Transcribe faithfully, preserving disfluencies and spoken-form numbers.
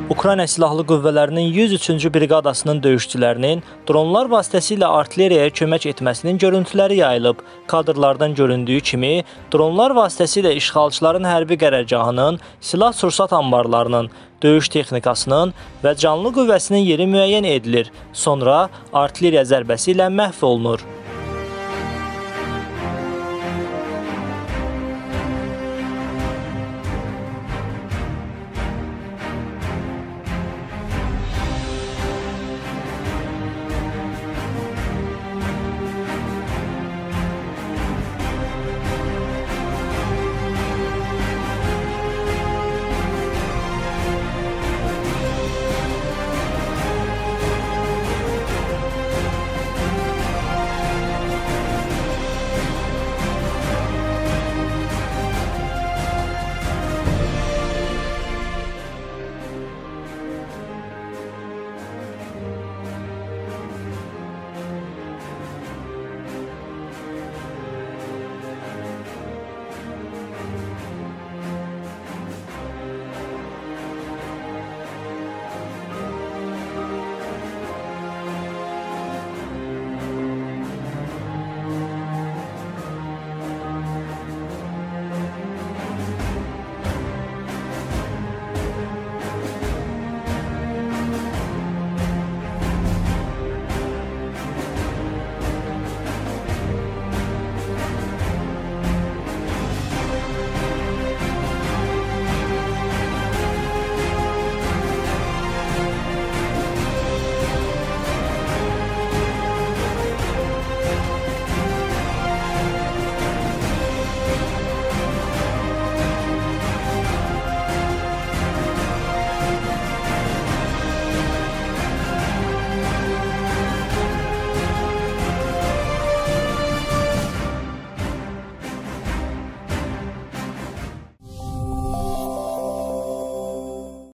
Ukrayna Silahlı Qüvvələrinin yüz üçüncü briqadasının döyüşçülərinin dronlar vasitəsilə artilleriyaya kömək etməsinin görüntüləri yayılıb. Kadrlardan göründüyü kimi, dronlar vasitəsilə işğalçıların hərbi qərargahının, silah-sursat anbarlarının, döyüş texnikasının və canlı qüvvəsinin yeri müəyyən edilir. Sonra artilleriya zərbəsi ilə məhv olunur.